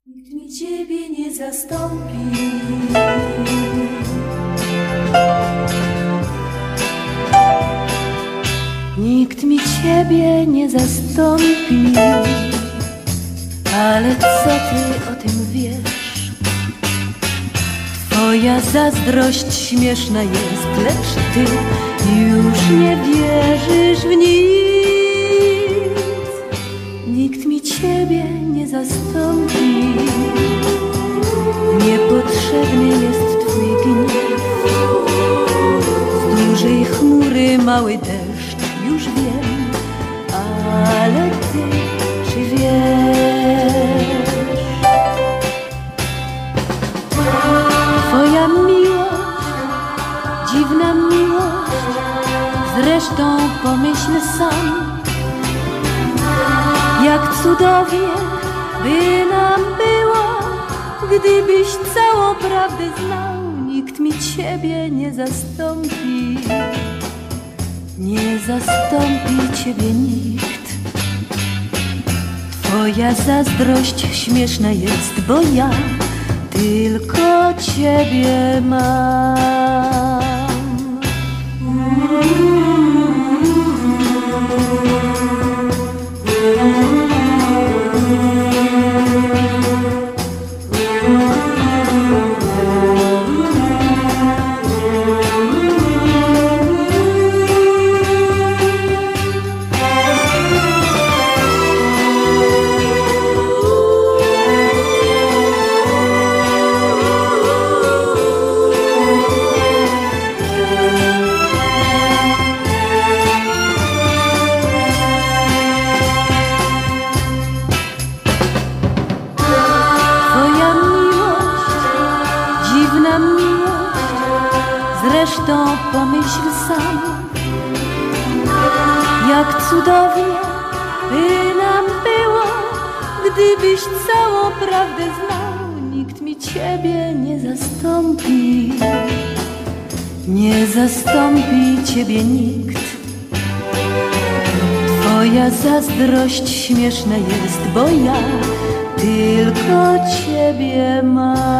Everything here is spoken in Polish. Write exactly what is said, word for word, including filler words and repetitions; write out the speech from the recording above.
Nikt mi ciebie nie zastąpi. Nikt mi ciebie nie zastąpi. Ale co ty o tym wiesz? Twoja zazdrość śmieszna jest, lecz ty już nie wierzysz w nic. Nikt mi ciebie nie zastąpi. Niepotrzebny jest twój gniew. Z dużej chmury mały deszcz, już wiem, ale ty czy wiesz? Twoja miłość, dziwna miłość, zresztą pomyśl sam, jak cudownie by nam było, gdybyś całą prawdę znał. Nikt mi ciebie nie zastąpi. Nie zastąpi ciebie nikt. Twoja zazdrość śmieszna jest, bo ja tylko ciebie mam. Zresztą pomyśl sam, jak cudownie by nam było, gdybyś całą prawdę znał. Nikt mi ciebie nie zastąpi. Nie zastąpi ciebie nikt. Twoja zazdrość śmieszna jest, bo ja tylko ciebie mam.